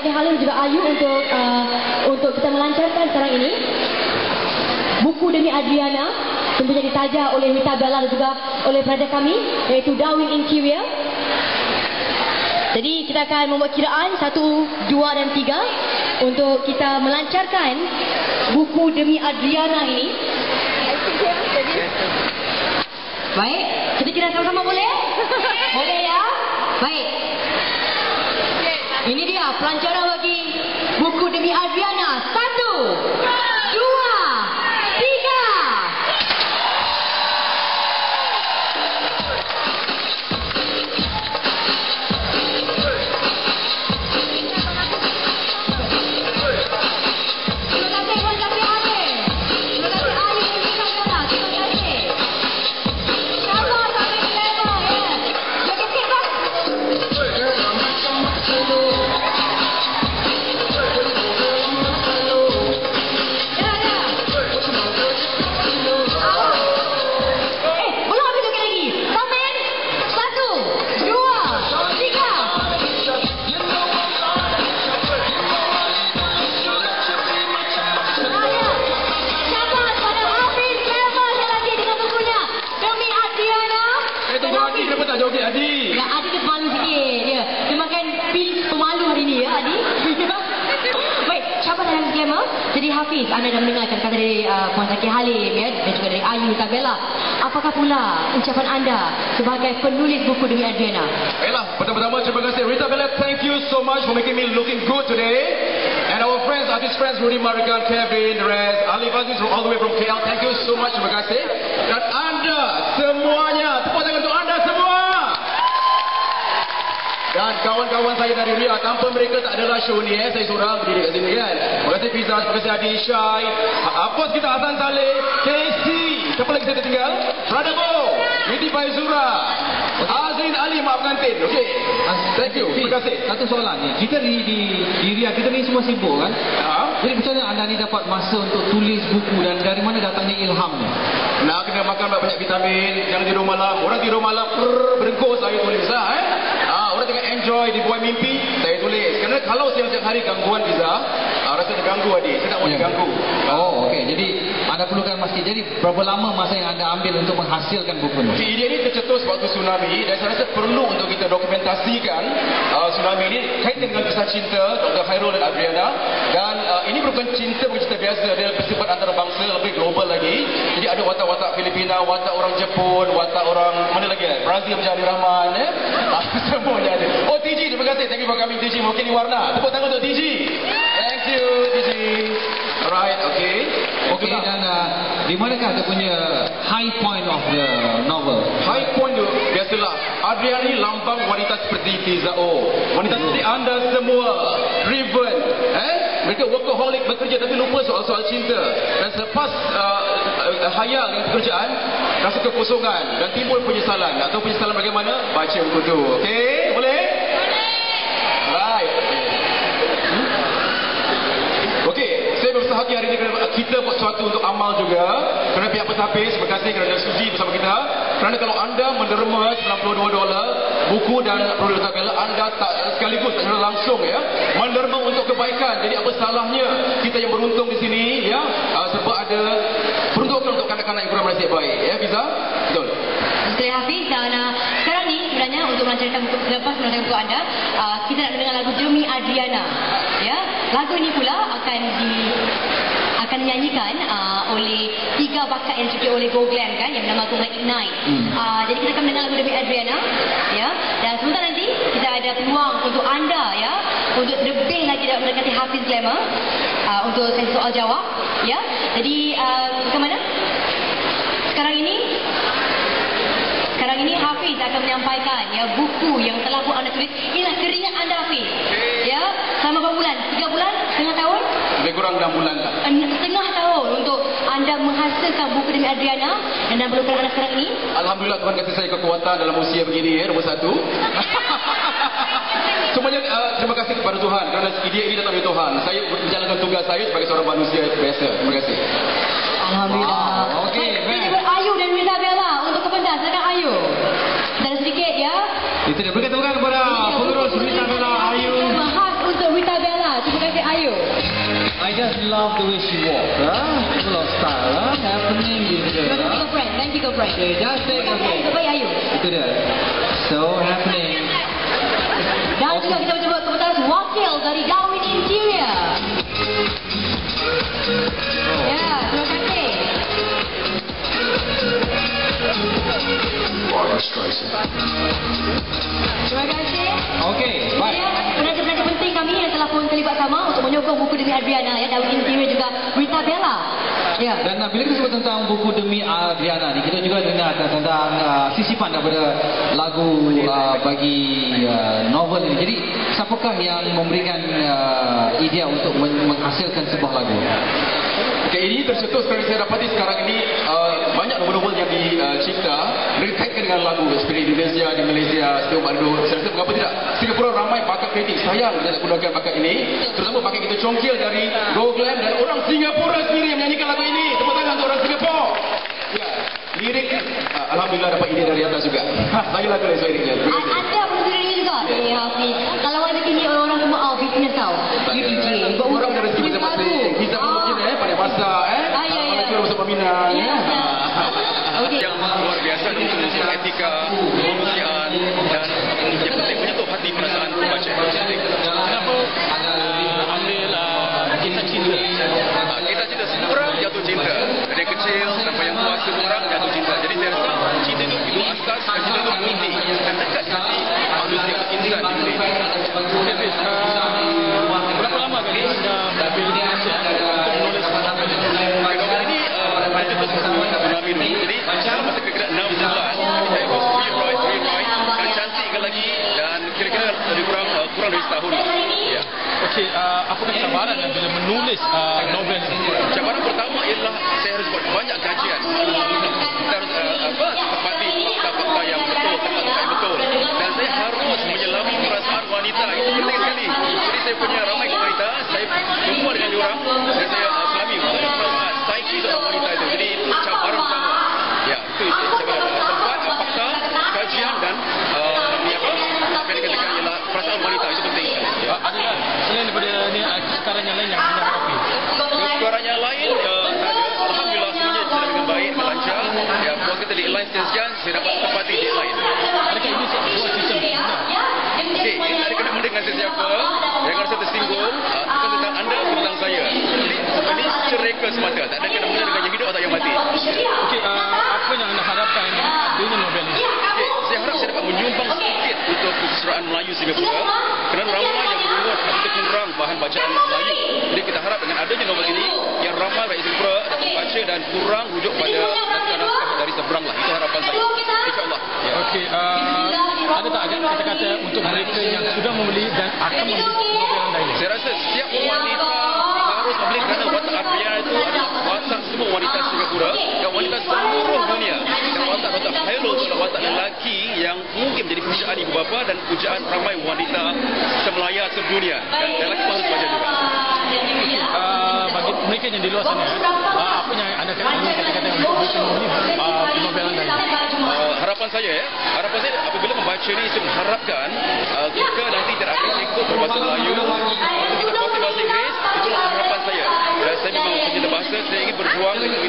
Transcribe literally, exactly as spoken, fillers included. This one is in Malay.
Kaki Halim juga Ayu untuk uh, untuk kita melancarkan sekarang ini. Buku Demi Adriana tentunya ditaja oleh Rita Bella dan juga oleh pelajar kami iaitu Darwin Interior. Jadi kita akan membuat kiraan satu, dua dan tiga untuk kita melancarkan buku Demi Adriana ini. Baik, kita kira sama-sama boleh? Boleh ya? Baik. Ini dia pelancaran bagi buku Demi Adriana. Satu, dua, tiga. Adi. Ya, Adi dia pemalu sikit. Dia, dia makan pil pemalu hari ni ya, Adi. Baik, sahabat dan disclaimer. Jadi Hafiz, anda dah mendengarkan kata dari uh, Puan Kaki Halim ya, dan juga dari Ayu Rita Bella. Apakah pula ucapan anda sebagai penulis buku Demi Adriana? Baiklah, pertama-tama terima kasih Rita Bella. Thank you so much for making me looking good today. And our friends, artist friends, Rudy Marikan, Kevin, the rest, Ali Aziz from all the way from K L. Thank you so much, terima kasih. Dan anda semuanya, tepuk tangan untuk anda semua. Dan kawan-kawan saya dari Ria, tanpa mereka tak adalah show ni eh. Saya seorang berdiri kat sini kan. Terima kasih Fiza, terima kasih Adi, Syai, Apos kita Hasan Saleh, Casey, siapa lagi saya tertinggal? Radabo, Yudi Faizura, Azrin Ali, maafkan Tin. Okey. Thank you. Terima kasih. Satu soalan ni. Kita di di, di Ria, kita ni semua sibuk kan? Ha? Jadi macam mana anda ni dapat masa untuk tulis buku dan dari mana datangnya ilham ni? Nak kena makan banyak vitamin, jangan tidur malam. Orang tidur malam, brrr, berengkos saya tulis lah eh. Ah, orang tengah enjoy di buai mimpi, saya tulis. Kerana kalau siang-siang hari gangguan Fiza, ah, rasa terganggu adik. Saya tak mau diganggu. Oh, okey. Jadi anda perlukan masa. Jadi berapa lama masa yang anda ambil untuk menghasilkan buku ni? Okay, idea ini tercetus waktu tsunami dan saya rasa perlu untuk kita dokumentasikan uh, tsunami ini kaitan dengan kisah cinta Doktor Khairul dan Adriana. Dan uh, ini bukan cinta bukan cinta biasa, dia bersifat antarabangsa, lebih global lagi. Jadi ada watak-watak Filipina, watak orang Jepun, watak orang mana lagi? Brazil macam Ali Rahman eh? Semuanya ada. Oh T G, terima kasih. Thank you for coming T G. Mungkin di warna. Tepuk tangan untuk T G. Thank you T G. Alright, okay. Okey, dan uh, di manakah dia punya high point of the novel? High point tu biasalah Adriana ni lambang wanita seperti Fiza O. Wanita seperti anda semua, driven, eh? Mereka workaholic, bekerja tapi lupa soal-soal cinta. Dan selepas uh, uh, hayal dengan pekerjaan, rasa kekosongan dan timbul penyesalan. Nak tahu penyesalan bagaimana? Baca buku tu. Okey, boleh? Boleh. Right. Hmm? Okey, saya bersahaja hari ini kerana kita buat sesuatu untuk amal juga. Kerana pihak pentapis, terima kasih kerana sudi bersama kita. Kerana kalau anda menderma sembilan puluh dua dolar buku dan produk Bella, anda tak sekaligus tak langsung ya menderma untuk kebaikan. Jadi apa salahnya kita yang beruntung di sini ya, uh, sebab ada peruntukan untuk kanak-kanak yang kurang nasib baik ya, Fiza? Betul. Saya Hafiz dan uh, sekarang ni sebenarnya untuk melancarkan buku selepas melancarkan buku anda, uh, kita nak mendengar lagu Demi Adriana. Ya, lagu ini pula akan di akan dinyanyikan uh, oleh tiga bakat yang dicipta oleh Go Glam kan, yang bernama Bunga Ignite. Hmm. Uh, jadi kita akan mendengar lagu Demi Adriana, ya. Dan sebentar nanti kita ada peluang untuk anda ya, untuk lebih lagi dapat mendekati Hafiz Glamour uh, untuk sesi soal jawab, ya. Jadi uh, ke mana? Sekarang ini Sekarang ini Hafiz akan menyampaikan ya buku yang telah pun anda tulis. Inilah keringat anda Hafiz. Ya, selama berapa bulan? Tiga bulan? Setengah tahun? Lebih kurang enam bulan lah. Setengah tahun untuk anda menghasilkan buku Demi Adriana dan anda perlukan anda sekarang ini. Alhamdulillah Tuhan kasih saya kekuatan dalam usia begini ya, nombor satu. Semuanya uh, terima kasih kepada Tuhan kerana idea ini datang dari Tuhan. Saya menjalankan tugas saya sebagai seorang manusia biasa. Terima kasih. Alhamdulillah. Wow, okey, Ini Ayu dan Rita Bella untuk kepentas. Silakan Ayu. Dan sedikit ya. Itu dia. Berikan tepuk tangan kepada pengurus Rita Bella, Ayu. Khas untuk Rita Bella. love the way she walk. Ah, full of style. Ah, happening gitu. Terima kasih girlfriend. Thank you girlfriend. Okay, just take Terima kasih okay. Baik Ayu. Itu dia. So happening. Dan juga kita mencoba kebetulan wakil dari Darwin Interior. Ya, terima kasih. Terima kasih. Okay, baik. Ya, penaja-penaja penting kami yang telah pun terlibat sama untuk menyokong buku demi Adriana, ya, Darwin Interior juga Rita Bella. Ya. Dan uh, bila kita sebut tentang buku demi Adriana ni, kita juga dengar tentang uh, sisipan daripada lagu uh, bagi uh, novel ini. Jadi, siapakah yang memberikan uh, idea untuk men- menghasilkan sebuah lagu? Okay, ini tercetus seperti saya dapati sekarang ini uh, banyak novel-novel yang dicipta dikaitkan dengan lagu seperti di Indonesia, di Malaysia, setiap Bandung. Saya rasa mengapa tidak? Singapura ramai bakat kreatif. Sayang tidak gunakan bakat ini. Terutama bakat kita congkil dari Go Glam dan orang Singapura sendiri yang menyanyikan lagu ini. Tepuk tangan untuk orang Singapura. Ya, lirik uh, alhamdulillah dapat ide dari atas juga. Lagi lagu lain liriknya. Anda pun sendiri juga. Eh, Hafiz. Kalau ada kini orang-orang semua oh, business tau. You D J. Buat orang ada rezeki masing-masing. Kita pun mungkin eh pada masa eh. Ah, ya, ya. Kita bersama Minang. Ya. Okey. Yang luar biasa untuk unsur etika, kemanusiaan dan yang penting menyentuh hati perasaan pembaca. Kenapa uh, ambil uh, kisah cinta? Uh, kita cinta semua orang jatuh cinta. Dari yang kecil sampai yang tua semua orang jatuh cinta. Jadi saya rasa cinta itu itu asas dan cinta itu inti dan dekat di hati manusia atau insan di dunia. Okay, Fiz, uh, berapa lama kan anda mengambil inisiatif untuk menulis novel ini? Okay, novel ini uh, mencetus tsunami dulu. Jadi dalam masa kira-kira enam bulan saya buat rewrite, rewrite dan cantikkan lagi dan kira-kira lebih kurang uh, kurang dari setahun. Ya. Okey, uh, apakah cabaran bila menulis uh, novel ini? Cabaran pertama ialah saya harus buat banyak kajian. Kita harus uh, apa, tepati fakta-fakta yang betul, tempat-tempat yang betul. Dan saya harus menyelami perasaan wanita. Itu penting sekali. Jadi saya punya ramai kawan wanita, saya berjumpa dengan diorang dan saya uh, selami perasaan psikis orang wanita itu. Jadi itu cabaran utama. Ya, itu cabaran tempat, uh, fakta, kajian dan uh, ni apa? Apa yang dikatakan ialah perasaan wanita itu penting. Uh, adakah selain daripada ni uh, kesukaran yang lain yang anda hadapi? Kesukaran yang lain, uh, tak ada. Alhamdulillah semuanya jalan dengan baik, lancar. Ya, buat kita di airline sekian, saya dapat tempati di airline. Adakah ini sebuah sistem benar? Okey, kita ada kena mendengar sesiapa, jangan rasa tersinggung, uh, bukan tentang anda, tentang saya. Jadi, ini cereka semata, tak ada kena mendengar dengan yang hidup atau yang mati. Okey, uh, apa yang anda harapkan adanya novel ini? Okey, saya harap saya dapat menyumbang sedikit untuk kesusahaan Melayu Singapura, kerana ramai yang berumur atau kurang bahan bacaan Melayu. Jadi kita harap dengan adanya novel ini, yang ramai rakyat Singapura dapat baca dan kurang rujuk pada naskah-naskah dari seberang lah. Itu harapan saya. InsyaAllah. Ya. Okey, uh, ada tak agak kata-kata untuk mereka yang sudah membeli dan akan membeli novel anda ini? Saya rasa setiap wanita harus membeli kerana watak Adriana itu adalah watak semua wanita Singapura dan wanita seluruh dunia. Dan watak-watak Hello itu adalah watak lelaki yang mungkin menjadi pujaan ibu bapa dan pujaan ramai wanita semelaya sedunia. Dan lelaki pun harus baca juga. Uh, bagi mereka yang di luar sana, uh, apa yang anda ingin kata-kata untuk mereka membeli uh, novel anda ini? Uh, harapan saya ya, harapan saya apabila membaca ini saya mengharapkan uh, kita nanti tidak akan ikut berbahasa Melayu, kita pasti bahasa Inggeris, itulah harapan saya. Dan saya memang pencinta bahasa, saya ingin berjuang